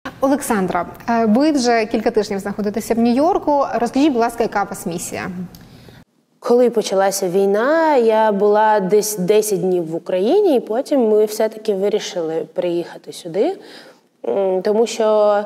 Олександра, ви вже кілька тижнів знаходитеся в Нью-Йорку. Розкажіть, будь ласка, яка у вас місія? Коли почалася війна, я була десь 10 днів в Україні, і потім ми все-таки вирішили приїхати сюди, тому що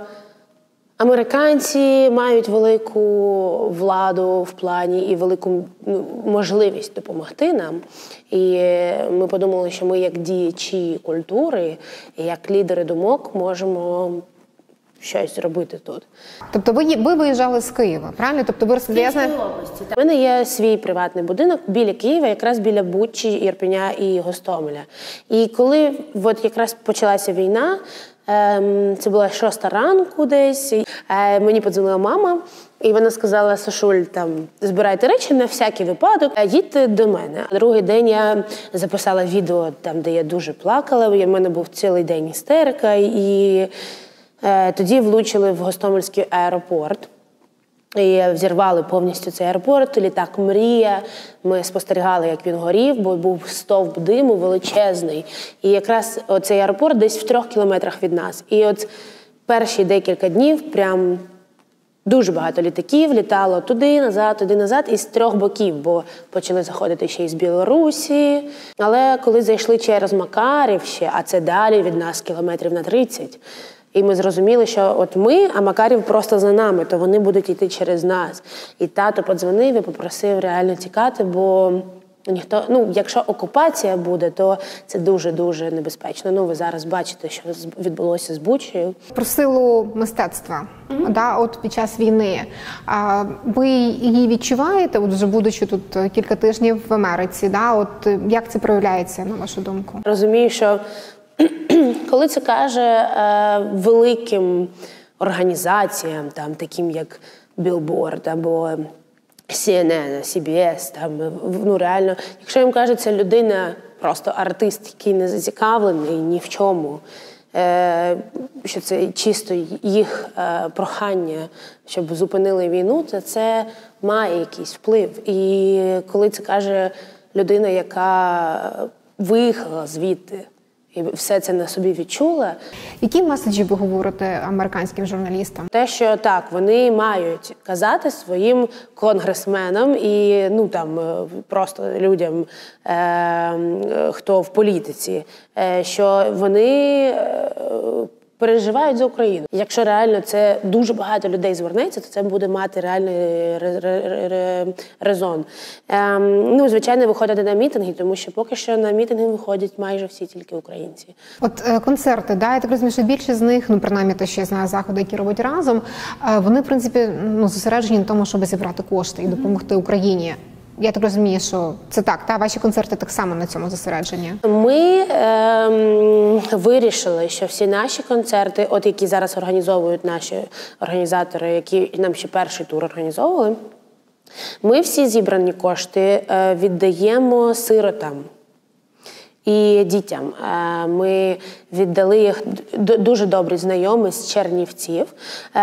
американці мають велику владу в плані і велику можливість допомогти нам. І ми подумали, що ми як діячі культури, як лідери думок можемо щось зробити тут. Тобто ви виїжджали з Києва, правильно? Тобто ви області. У мене є свій приватний будинок біля Києва, якраз біля Бучі, Ірпеня і Гостомеля. І коли якраз почалася війна, це була 6 ранку десь, мені подзвонила мама, і вона сказала: Сашуль, збирайте речі на всякий випадок, їдьте до мене. Другий день я записала відео, де я дуже плакала, в мене був цілий день істерика, і тоді влучили в Гостомельський аеропорт. І взірвали повністю цей аеропорт, літак «Мрія». Ми спостерігали, як він горів, бо був стовп диму величезний. І якраз цей аеропорт десь в 3 кілометрах від нас. І перші декілька днів прям дуже багато літаків літало туди, назад, і з 3 боків, бо почали заходити ще й з Білорусі. Але коли зайшли через Макарів ще, а це далі від нас кілометрів на 30, і ми зрозуміли, що ми, а Макарів просто за нами, то вони будуть йти через нас. І тато подзвонив і попросив реально тікати, бо якщо окупація буде, то це дуже-дуже небезпечно. Ви зараз бачите, що відбулося з Бучею. Про силу мистецтва, під час війни. Ви її відчуваєте, вже будучи тут кілька тижнів в Америці, як це проявляється, на вашу думку? Розумію, що коли це каже великим організаціям, таким як Billboard або CNN, CBS, реально, якщо їм каже, це людина, просто артист, який не зацікавлений ні в чому, що це чисто їх прохання, щоб зупинили війну, то це має якийсь вплив. І коли це каже людина, яка виїхала звідти, і все це на собі відчула. Які меседжі ви говорите американським журналістам? Те, що вони мають казати своїм конгресменам і просто людям, хто в політиці, що вони переживають за Україну. Якщо реально це дуже багато людей звернеться, то це буде мати реальний резон. Звичайно, виходити на мітинги, тому що поки що на мітинги виходять майже всі тільки українці. Концерти, я так розумію, що більшість з них, принаймні те, що я знаю, заходи, які робить разом, вони, в принципі, зосереджені на тому, щоб зібрати кошти і допомогти Україні. Я так розумію, що це так, ваші концерти так само на цьому зосереджені. Ми вирішили, що всі наші концерти, які зараз організовують наші організатори, які нам ще перший тур організовували, ми всі зібрані кошти віддаємо сиротам і дітям. Ми віддали їх дуже добрі знайомі з Чернівців.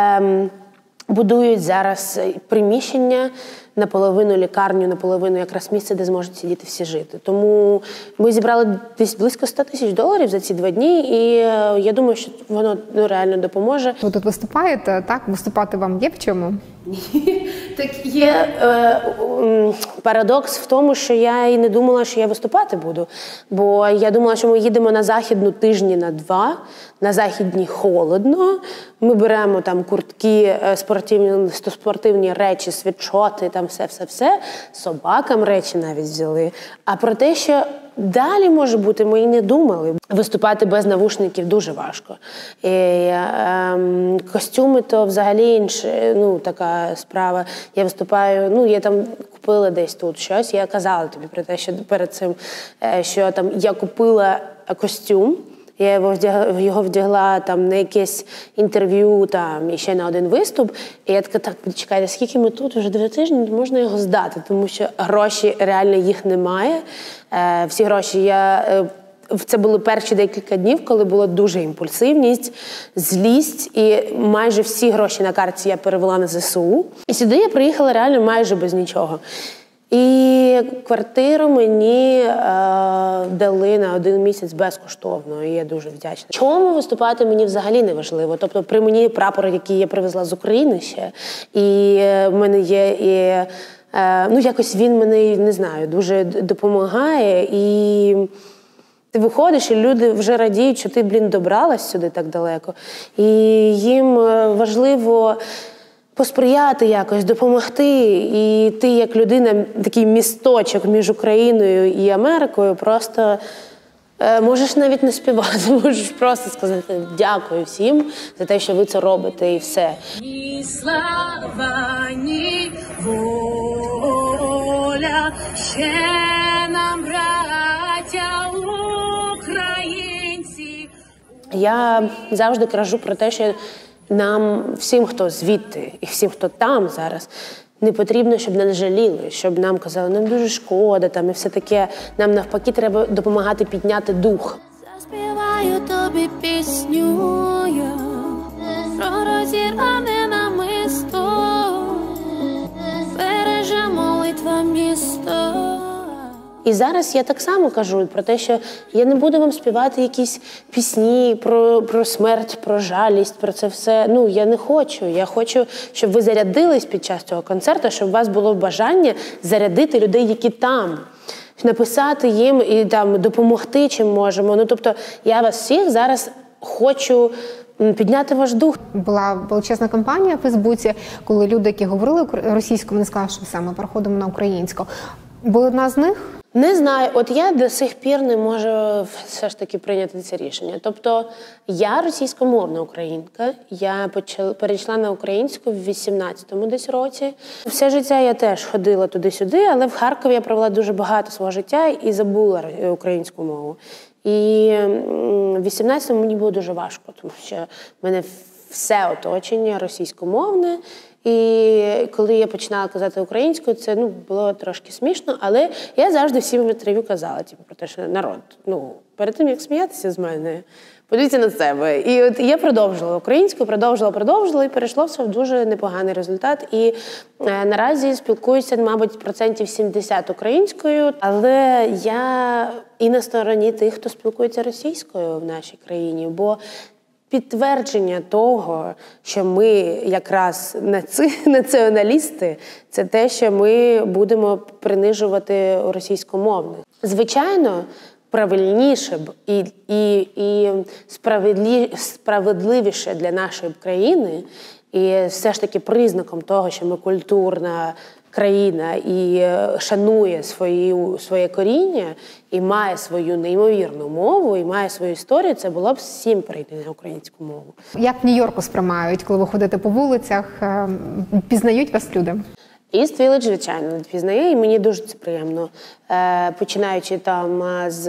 Будують зараз приміщення, наполовину лікарню, наполовину якраз місце, де зможуть ці діти всі жити. Тому ми зібрали десь близько $100 000 за ці 2 дні, і я думаю, що воно реально допоможе. Ви тут виступаєте, так? Виступати вам є в чому? Так є парадокс в тому, що я і не думала, що я виступати буду. Бо я думала, що ми їдемо на Західну тижні на 2, на Західній холодно, ми беремо куртки, спортивні речі, світшоти, все, собакам речі навіть взяли. А про те, що далі може бути, ми і не думали. Виступати без навушників дуже важко. І костюми то взагалі інша, така справа. Я виступаю, я купила десь тут щось, я казала тобі про те, що перед цим, що я купила костюм, я його вдягла на якесь інтерв'ю і ще на один виступ. І я така, чекайте, скільки ми тут? Вже 2 тижні, можна його здати, тому що гроші, реально їх немає. Всі гроші це були перші декілька днів, коли була дуже імпульсивність, злість, і майже всі гроші на карті я перевела на ЗСУ. І сюди я приїхала реально майже без нічого. І квартиру мені дали на 1 місяць безкоштовно, і я дуже вдячна. Чому виступати мені взагалі не важливо. Тобто при мені прапор, який я привезла з України ще, і в мене є і якось він мені, не знаю, дуже допомагає. І ти виходиш, і люди вже радіють, що ти, добралась сюди так далеко. І їм важливо посприяти якось, допомогти. І ти, як людина, такий місточок між Україною і Америкою, просто можеш навіть не співати, можеш просто сказати дякую всім за те, що ви це робите, і все. Ні слава, ні воля, ще нам, браття українці. Я завжди кажу про те, що нам, всім, хто звідти, і всім, хто там зараз, не потрібно, щоб нас жаліли, щоб нам казали, нам дуже шкода, і все таке. Нам навпаки треба допомагати підняти дух. Заспіваю тобі пісню я про розірване намисто, береже молитва місто. І зараз я так само кажу про те, що я не буду вам співати якісь пісні про смерть, про жалість, про це все. Я не хочу. Я хочу, щоб ви зарядились під час цього концерту, щоб у вас було бажання зарядити людей, які там. Написати їм і допомогти, чим можемо. Тобто я вас всіх зараз хочу підняти ваш дух. Була величезна кампанія в Фейсбуці, коли люди, які говорили російською, вони сказали, що все, ми переходимо на українську. Ви одна з них? Не знаю. От я до сих пір не можу все ж таки прийняти це рішення. Тобто я російськомовна українка, я перейшла на українську в 18-му десь році. Все життя я теж ходила туди-сюди, але в Харкові я провела дуже багато свого життя і забула українську мову. І в 18-му мені було дуже важко, тому що в мене все оточення російськомовне. І коли я починала казати українською, це було трошки смішно, але я завжди всім в інтерв'ю казала про те, що народ, перед тим, як сміятися з мене, подивіться на себе. І от я продовжила українською, продовжила, і перейшло все в дуже непоганий результат. І наразі спілкуюся, мабуть, 70% українською, але я і на стороні тих, хто спілкується російською в нашій країні, бо підтвердження того, що ми якраз націоналісти, це те, що ми будемо принижувати російськомовних. Звичайно, правильніше б і справедливіше для нашої країни, і все ж таки признаком того, що ми культурна країна і шанує своє коріння, і має свою неймовірну мову, і має свою історію, це було б всім перейти на українську мову. Як в Нью-Йорку сприймають, коли ви ходите по вулицях, пізнають вас люди? East Village, звичайно, пізнає, і мені дуже це приємно. Починаючи там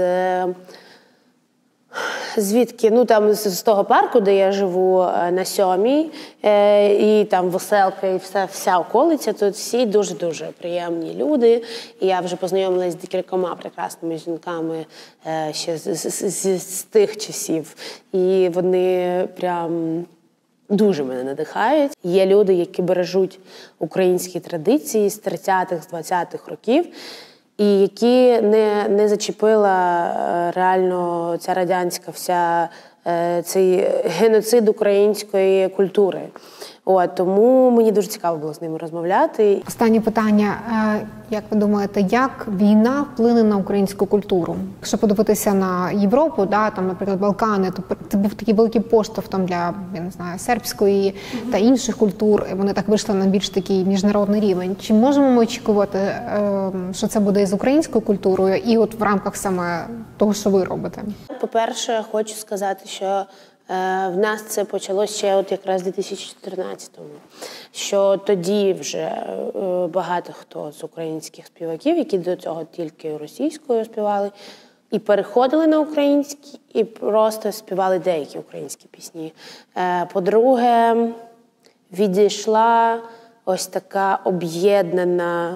звідки, з того парку, де я живу, на 7-й, і там Веселка, і вся околиця, тут всі дуже-дуже приємні люди. І я вже познайомилася з декількома прекрасними жінками ще з тих часів. І вони прям дуже мене надихають. Є люди, які бережуть українські традиції з 30-х, з 20-х років, і які не зачепила реально ця радянська цей геноцид української культури. Тому мені дуже цікаво було з ними розмовляти. Останнє питання. Як ви думаєте, як війна вплине на українську культуру? Якщо подивитися на Європу, там, наприклад, Балкани, то це був такий великий поштовх для, я не знаю, сербської та інших культур. Вони так вийшли на більш такий міжнародний рівень. Чи можемо ми очікувати, що це буде з українською культурою і от в рамках саме того, що ви робите? По-перше, хочу сказати, що в нас це почалося ще якраз в 2014-му, що тоді вже багато хто з українських співаків, які до цього тільки російською співали, і переходили на українські, і просто співали деякі українські пісні. По-друге, відійшла ось така об'єднана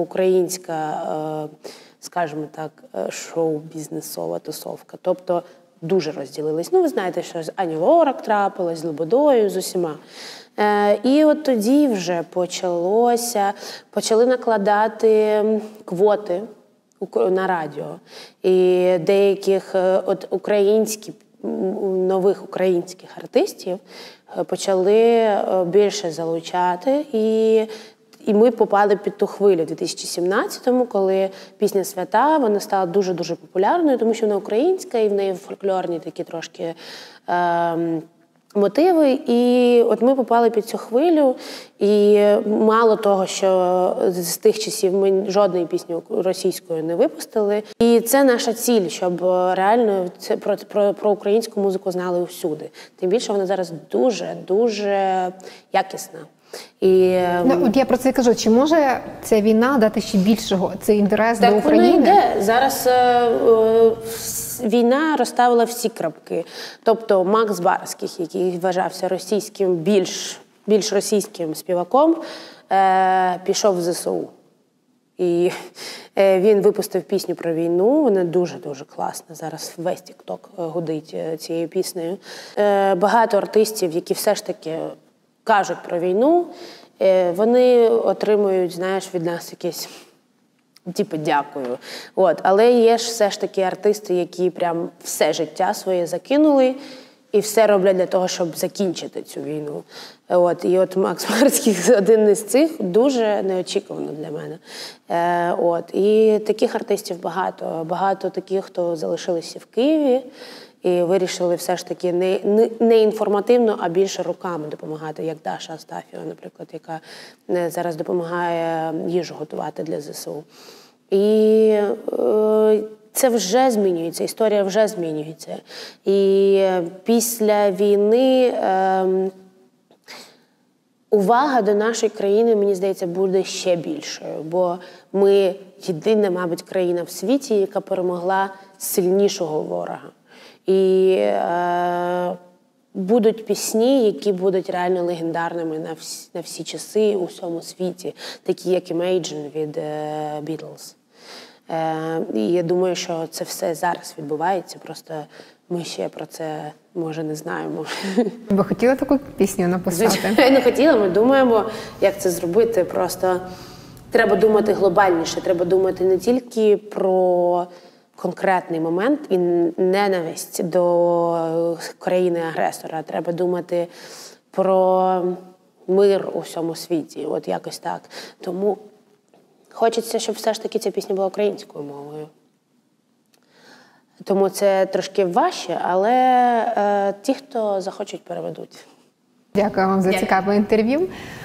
російсько-українська, скажімо так, шоу-бізнесова тусовка. Тобто дуже розділились. Ну, ви знаєте, що з Ані Лорак трапилось, з Лободою, з усіма. І от тоді вже почали накладати квоти на радіо. І деяких нових українських артистів почали більше залучати. І ми попали під ту хвилю в 2017-му, коли пісня «Свята», вона стала дуже-дуже популярною, тому що вона українська, і в неї фольклорні такі трошки мотиви. І от ми попали під цю хвилю, і мало того, що з тих часів ми жодної пісні російською не випустили. І це наша ціль, щоб реально це про українську музику знали всюди. Тим більше вона зараз дуже якісна. От я про це кажу. Чи може ця війна дати ще більшого цей інтерес так до України? Так, воно йде. Зараз війна розставила всі крапки. Тобто Макс Барських, який вважався російським, більш російським співаком, пішов в ЗСУ. І він випустив пісню про війну, вона дуже-дуже класна. Зараз весь тік-ток гудить цією піснею. Багато артистів, які все ж таки кажуть про війну, вони отримують, знаєш, від нас якесь, типу, дякую. Але є ж все ж таки артисти, які прям все життя своє закинули і все роблять для того, щоб закінчити цю війну. І от Макс Барських один із цих дуже неочікувано для мене. І таких артистів багато. Багато таких, хто залишилися в Києві і вирішили все ж таки не інформативно, а більше руками допомагати, як Даша Астафєва, наприклад, яка зараз допомагає їжу готувати для ЗСУ. І це вже змінюється, історія вже змінюється. І після війни увага до нашої країни, мені здається, буде ще більшою, бо ми єдина, мабуть, країна в світі, яка перемогла сильнішого ворога. І будуть пісні, які будуть реально легендарними на всі часи у всьому світі, такі як Imagine від Beatles. І я думаю, що це все зараз відбувається, просто ми ще про це, може, не знаємо. Ви хотіли таку пісню написати? Звичайно, хотіла. Ми думаємо, як це зробити. Просто треба думати глобальніше, треба думати не тільки про конкретний момент і ненависть до країни-агресора. Треба думати про мир у всьому світі. От якось так. Тому хочеться, щоб все ж таки ця пісня була українською мовою. Тому це трошки важче, але ті, хто захочуть, переведуть. Дякую вам за цікаве інтерв'ю.